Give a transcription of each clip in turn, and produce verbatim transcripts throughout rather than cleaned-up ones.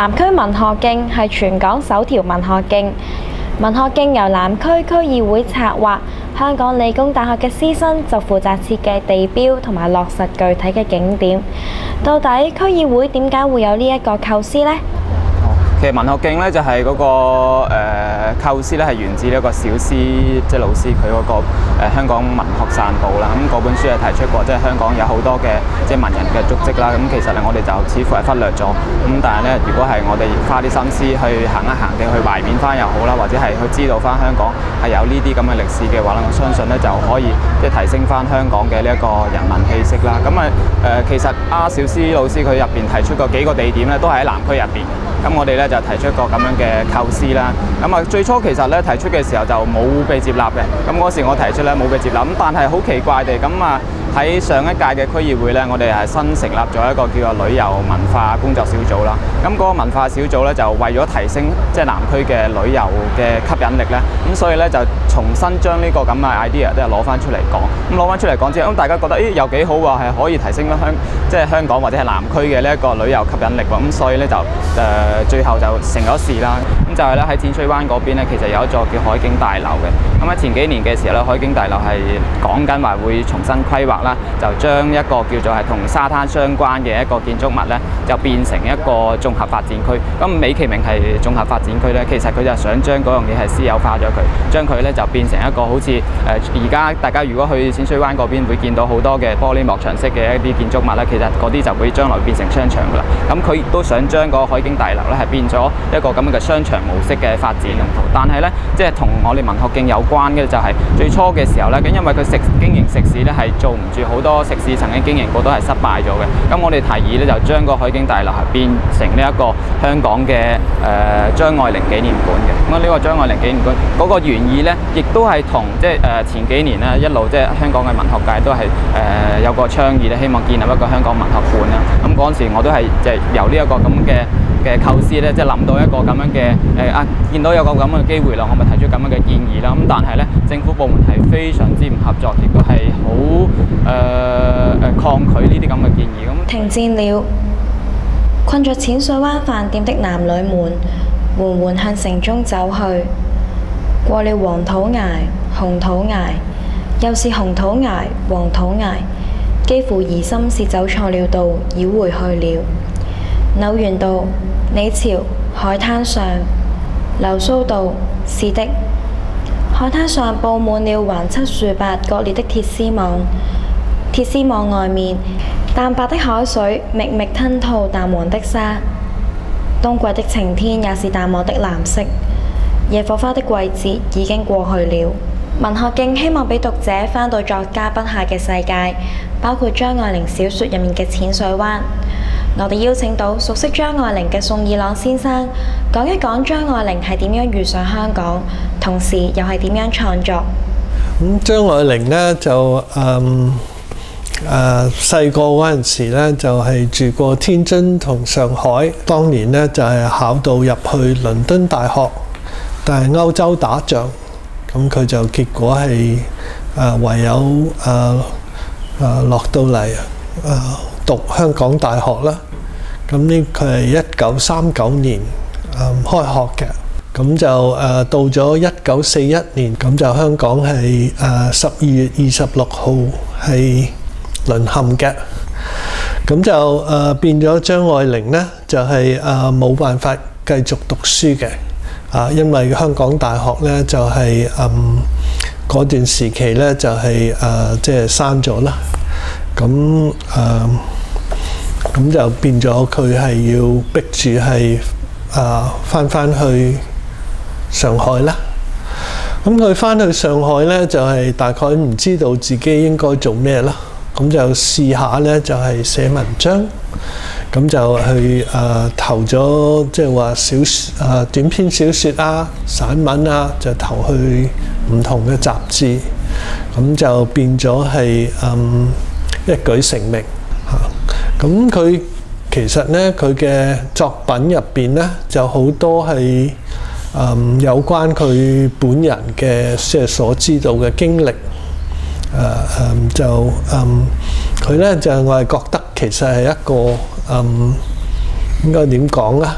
南區文學徑係全港首條文學徑。文學徑由南區區議會策劃，香港理工大學嘅師生就負責設計地標同埋落實具體嘅景點。到底區議會點解會有呢一個構思呢？ 其實文學徑咧就係嗰個誒構思咧係源自呢一個小思即係老師佢嗰個誒香港文學散步啦。咁嗰本書係提出過，即係香港有好多嘅即係文人嘅足跡啦。咁其實咧我哋就似乎係忽略咗。咁但係咧，如果係我哋花啲心思去行一行嘅，去懷緬翻又好啦，或者係去知道翻香港係有呢啲咁嘅歷史嘅話咧，我相信咧就可以即係提升翻香港嘅呢一個人文氣息啦。咁啊誒，其實阿小思老師佢入邊提出過幾個地點咧，都係喺南區入邊。咁我哋咧就提出一個咁樣嘅構思啦。咁啊，最初其實咧提出嘅時候就冇被接納嘅。咁嗰時我提出咧冇被接納。咁但係好奇怪地，咁啊喺上一屆嘅區議會咧，我哋係新成立咗一個叫做旅遊文化工作小組啦。咁嗰個文化小組咧就為咗提升即係南區嘅旅遊嘅吸引力咧，咁所以咧就重新將呢個咁嘅 idea 都係攞翻出嚟講。咁攞翻出嚟講之後，咁大家覺得誒有幾好喎，係可以提升翻香即係香港或者係南區嘅呢一個旅遊吸引力喎。咁所以咧就誒。呃最後就成咗事啦。咁就係咧喺淺水灣嗰邊咧，其實有一座叫海景大樓嘅。咁喺前幾年嘅時候咧，海景大樓係講緊話會重新規劃啦，就將一個叫做係同沙灘相關嘅一個建築物咧，就變成一個綜合發展區。咁美其名係綜合發展區咧，其實佢就想將嗰樣嘢係私有化咗佢，將佢咧就變成一個好似誒而家大家如果去淺水灣嗰邊會見到好多嘅玻璃幕牆式嘅一啲建築物咧，其實嗰啲就會將來變成商場㗎啦。咁佢亦都想將個海景大樓咧係變咗一個咁樣嘅商場模式嘅發展用途，但係咧即係同我哋文學徑有關嘅就係最初嘅時候咧，咁因為佢食經營食肆咧係做唔住，好多食肆曾經經營過都係失敗咗嘅。咁我哋提議咧就將個海景大樓係變成呢一個香港嘅誒張愛玲紀念館嘅。咁啊呢個張愛玲紀念館嗰個原意咧，亦都係同即係誒前幾年咧一路即係香港嘅文學界都係誒有個倡議咧，希望建立一個香港文學館啦。咁嗰陣時我都係即係由呢一個咁嘅嘅構思咧，即係諗到一個咁樣嘅誒啊，見到有個咁嘅機會啦，我咪提出咁樣嘅建議啦。咁但係咧，政府部門係非常之唔合作，亦都係好誒誒抗拒呢啲咁嘅建議。咁停戰了，困着淺水灣飯店的男女們，緩緩向城中走去。過了黃土崖、紅土崖，又是紅土崖、黃土崖，幾乎疑心是走錯了道，繞回去了。柳園道、李朝、海灘上，流蘇道，是的，海灘上佈滿了橫七豎八割裂的鐵絲網，鐵絲網外面，淡白的海水密密吞吐淡黃的沙。冬季的晴天也是淡漠的藍色，野火花的季節已經過去了。文學徑希望俾讀者翻到作家筆下嘅世界，包括張愛玲小說入面嘅淺水灣。我哋邀請到熟悉張愛玲嘅宋以朗先生，講一講張愛玲係點樣遇上香港，同時又係點樣創作。 咁張愛玲呢，就誒誒細個嗰陣時呢，就係、是、住過天津同上海。當年呢，就係、是、考到入去倫敦大學，但係歐洲打仗，咁佢就結果係誒、呃、唯有誒誒、呃呃、落到嚟誒、呃、讀香港大學啦。咁呢，佢係一九三九年誒、呃、開學嘅，咁就誒、呃、到咗一九四一年，咁就香港係誒十二月二十六號係淪陷嘅，咁就誒、呃、變咗張愛玲呢，就係誒冇辦法繼續讀書嘅，啊，因為香港大學呢就係誒嗰段時期呢就係誒即係閂咗啦，咁誒。呃咁就變咗佢係要逼住係啊翻翻去上海啦。咁佢翻去上海呢，就係、是、大概唔知道自己應該做咩啦。咁就試下呢，就係、是、寫文章。咁就去誒、呃、投咗即係話小誒、呃、短篇小説啊、散文啊，就投去唔同嘅雜誌。咁就變咗係嗯一舉成名嚇。咁佢其實咧，佢嘅作品入邊咧，就好多係誒有關佢本人嘅即係所知道嘅經歷。誒誒就誒佢咧就我係覺得其實係一個誒應該點講啊？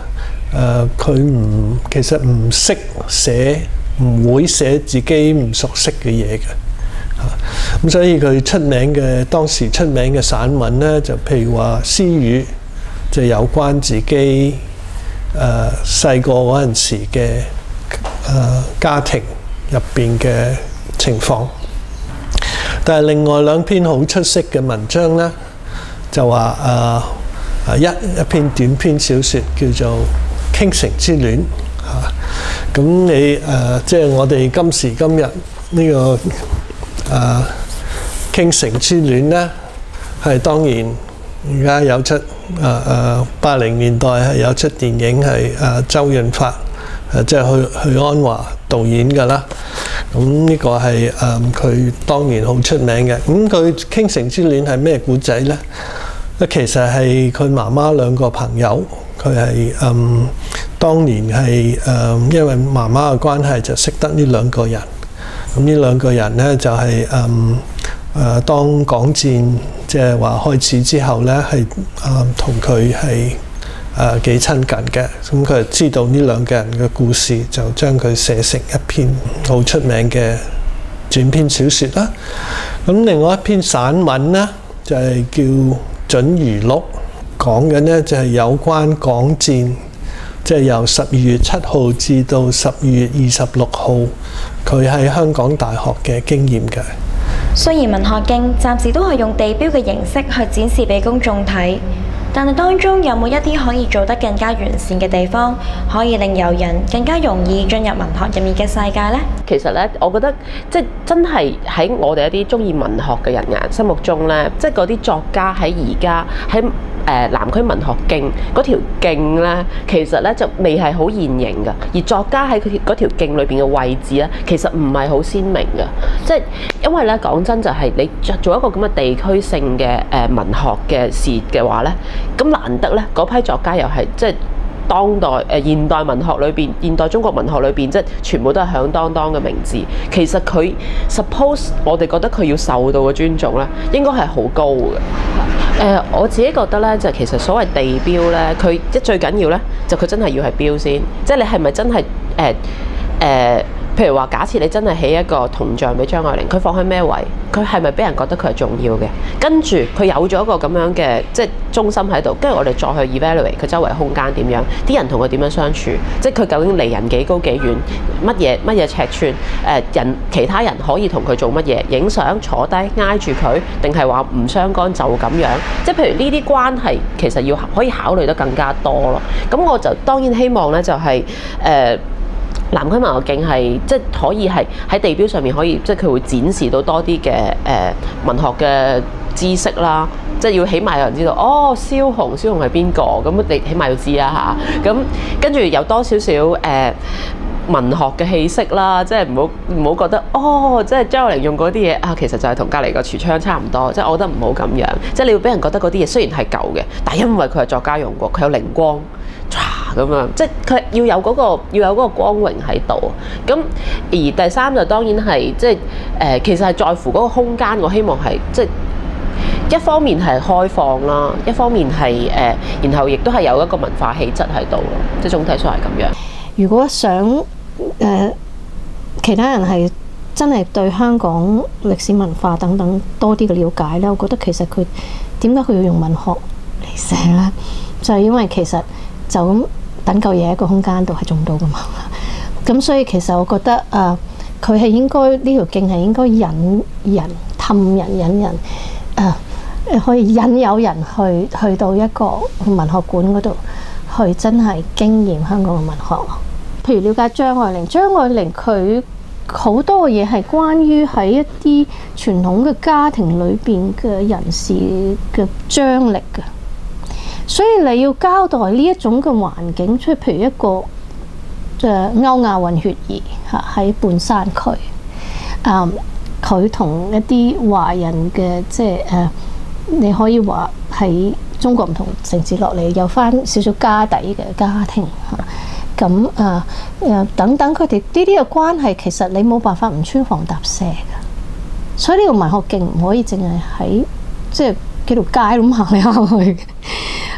誒佢唔其實唔識寫，唔會寫自己唔熟悉嘅嘢嘅。咁所以佢出名嘅當時出名嘅散文咧，就譬如話詩語，就有關自己誒細個嗰陣時嘅誒、呃、家庭入邊嘅情況。但係另外兩篇好出色嘅文章咧，就話誒誒一一篇短篇小説叫做《傾城之戀》嚇。咁你誒即係我哋今時今日呢、這個。誒、啊、傾城之戀咧，係當然而家有出誒誒八零年代係有出電影係誒、啊、周潤發誒即係許許鞍華導演㗎啦。咁呢個係誒佢當年好出名嘅。咁佢傾城之戀係咩故仔咧？其實係佢媽媽兩個朋友，佢係誒當年係誒、嗯、因為媽媽嘅關係就識得呢兩個人。咁呢兩個人咧就係誒誒當港戰即係話開始之後咧，係誒同佢係誒幾親近嘅。咁佢就知道呢兩個人嘅故事，就將佢寫成一篇好出名嘅短篇小説啦。咁另外一篇散文咧就係、是、叫《準如錄》，講緊咧就係有關港戰。即係由十二月七號至到十二月二十六號，佢喺香港大學嘅經驗嘅。 雖然文學徑暫時都係用地標嘅形式去展示俾公眾睇，但係當中有冇一啲可以做得更加完善嘅地方，可以令遊人更加容易進入文學入面嘅世界呢？ 其實咧，我覺得即係真係喺我哋一啲中意文學嘅人眼心目中咧，即係嗰啲作家喺而家喺誒南區文學徑嗰條徑咧，其實咧就未係好現形嘅。而作家喺佢嗰條徑裏邊嘅位置咧，其實唔係好鮮明嘅。即係因為咧講真，就係你做一個咁嘅地區性嘅誒文學嘅事嘅話咧，咁難得咧嗰批作家又係即係。當代誒、呃、現代文學裏邊，現代中國文學裏邊，即係全部都係響當當嘅名字。其實佢 suppose 我哋覺得佢要受到嘅尊重咧，應該係好高嘅。誒、呃，我自己覺得咧，就其實所謂地標咧，佢即係最緊要咧，就佢真係要係標先。即係你係咪真係誒誒？呃呃譬如話，假設你真係起一個銅像俾張愛玲，佢放喺咩位？佢係咪俾人覺得佢係重要嘅？跟住佢有咗一個咁樣嘅即係中心喺度，跟住我哋再去 evaluate 佢周圍空間點樣，啲人同佢點樣相處，即係佢究竟離人幾高幾遠，乜嘢乜嘢尺寸？誒、呃、人其他人可以同佢做乜嘢？影相坐低挨住佢，定係話唔相干就咁樣？即係譬如呢啲關係，其實要可以考慮得更加多咯。咁我就當然希望咧，就係、是、誒。呃南區文學徑係即係可以係喺地標上面可以，即係佢會展示到多啲嘅誒文學嘅知識啦。即係要起碼有人知道，哦，蕭紅，蕭紅係邊個？咁你起碼要知啦嚇。咁跟住有多少少誒、呃、文學嘅氣息啦，即係唔好唔好覺得哦，即係張愛玲用嗰啲嘢啊，其實就係同隔離個櫥窗差唔多。即係我覺得唔好咁樣。即係你要俾人覺得嗰啲嘢雖然係舊嘅，但係因為佢係作家用過，佢有靈光。咁樣，即係佢要有嗰個要有嗰個光榮喺度。咁而第三就當然係即係誒，其實係在乎嗰個空間。我希望係即係一方面係開放啦，一方面係誒、呃，然後亦都係有一個文化氣質喺度咯。即係總體上係咁樣。 如果想誒、呃、其他人係真係對香港歷史文化等等多啲嘅了解咧，我覺得其實佢點解佢要用文學嚟寫咧？就係、是、因為其實就咁。等嚿嘢喺個空間度係做唔到噶嘛，咁所以其實我覺得誒，佢、呃、係應該呢條徑係應該引人、氹人、引人誒、呃，可以引誘人去去到一個文學館嗰度去真係經驗香港嘅文學。譬如了解張愛玲，張愛玲佢好多嘅嘢係關於喺一啲傳統嘅家庭裏邊嘅人士嘅張力嘅。所以你要交代呢一種嘅環境，即係譬如一個誒歐亞混血兒嚇喺半山區，啊佢同一啲華人嘅即係誒，你可以話喺中國唔同城市落嚟有翻少少家底嘅家庭嚇，咁啊誒等等佢哋呢啲嘅關係，其實你冇辦法唔穿房搭舍嘅，所以呢個文學徑唔可以淨係喺即係幾條街咁行嚟行去嘅。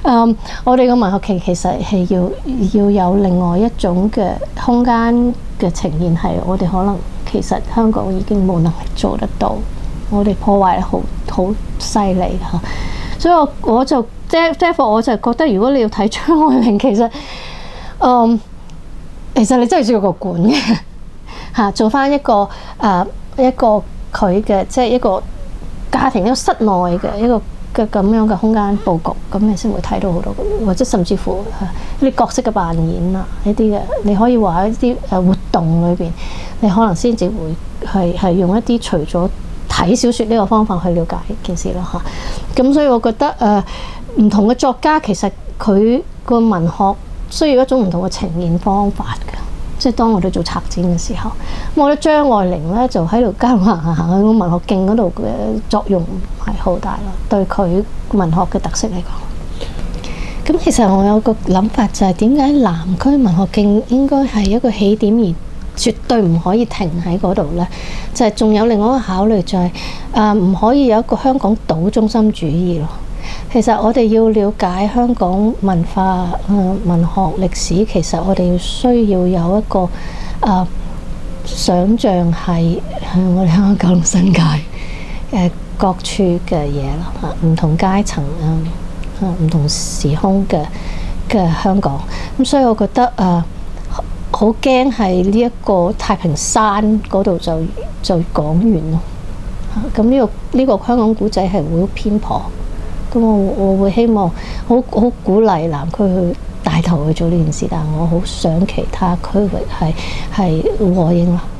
嗯，我哋嘅文學劇其實係要要有另外一種嘅空間嘅呈現，係我哋可能其實香港已經冇能力做得到，我哋破壞得好好犀利嚇。所以我我就即係即係我就覺得，如果你要睇張愛玲，其實嗯其實你真係需要個館嘅嚇，做翻一個誒、呃、一個佢嘅即係一個家庭一個室內嘅一個嘅咁樣嘅空間佈局，咁你先會睇到好多，或者甚至乎一啲角色嘅扮演啊，呢啲嘅你可以話一啲誒活動裏邊，你可能先至會係係用一啲除咗睇小説呢個方法去了解件事啦嚇。咁所以我覺得誒唔、呃、同嘅作家其實佢個文學需要一種唔同嘅呈現方法嘅。即係當我哋做策展嘅時候，我覺得張愛玲咧就喺度街行行行喺個文學徑嗰度嘅作用係好大咯，對佢文學嘅特色嚟講。咁其實我有個諗法就係點解南區文學徑應該係一個起點，而絕對唔可以停喺嗰度咧？就係、是、仲有另外一個考慮就係誒唔可以有一個香港島中心主義咯。其實我哋要了解香港文化、呃、文學歷史，其實我哋需要有一個誒、呃、想像係向我哋香港九龍新界誒、呃、各處嘅嘢啦嚇，唔同階層啊，唔、呃、同時空嘅嘅香港。咁所以我覺得誒好驚係呢一個太平山嗰度就就講完咯。咁呢、這個呢、這個香港古仔係會好偏頗。咁我我會希望好好鼓勵南區去帶頭去做呢件事，但係我好想其他區域係係和應啦。